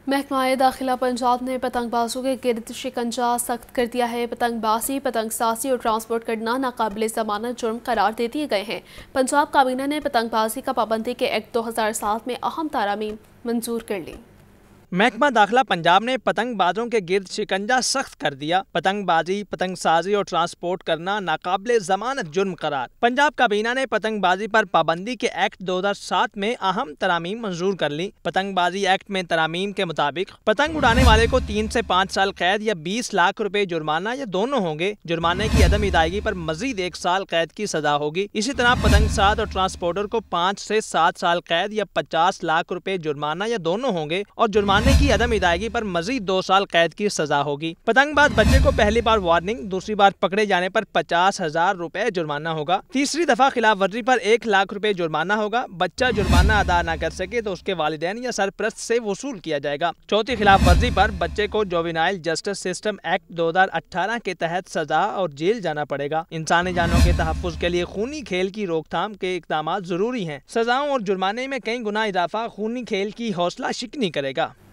محکمہ داخلہ پنجاب نے پتنگ بازوں کے گرد شکنجہ سخت کر دیا ہے۔ پتنگ بازی، پتنگ سازی اور ٹرانسپورٹ کرنا ناقابل ضمانت جرم قرار دے دیے گئے ہیں۔ پنجاب کابینہ نے پتنگ بازی کا پابندی کے ایکٹ 2007 میں اہم ترامیم منظور کر لی۔ محکمہ داخلہ پنجاب نے پتنگ بازوں کے گرد شکنجہ سخت کر دیا۔ پتنگ بازی، پتنگ سازی اور ٹرانسپورٹ کرنا ناقابل ضمانت جرم قرار۔ پنجاب کابینہ نے پتنگ بازی پر پابندی کے ایکٹ 2007 میں اہم ترامیم منظور کر لی۔ پتنگ بازی ایکٹ میں ترامیم کے مطابق پتنگ اڑانے والے کو 3 سے 5 سال قید یا 20 لاکھ روپے جرمانہ یا دونوں ہوں گے۔ جرمانے کی عدم ادائیگی پر مزید 1 سال قید کی سزا ہوگی۔ اسی طرح پتنگ ساز اور ٹرانسپورٹر کو 5 سے 7 سال قید یا 50 لاکھ روپے جرمانہ یا دونوں ہوں گے اور جرمانے کی عدم ادائیگی پر مزید 2 سال قید کی سزا ہوگی۔ پتنگ باز بچے کو پہلی بار وارننگ، دوسری بار پکڑے جانے پر 50,000 روپے جرمانہ ہوگا، تیسری دفعہ خلاف ورزی پر 1 لاکھ روپے جرمانہ ہوگا۔ بچہ جرمانہ ادا نہ کر سکے تو اس کے والدین یا سرپرست سے وصول کیا جائے گا۔ چوتھی خلاف ورزی پر بچے کو جووینائل جسٹس سسٹم ایکٹ 2018 کے تحت سزا اور جیل جانا پڑے گا۔ انسانی جانوں کے تحفظ کے لیے خونی کھیل کی روک تھام کے اقدامات ضروری ہیں۔ سزاؤں اور جرمانے میں کئی گنا اضافہ خونی کھیل کی حوصلہ شکنی کرے گا۔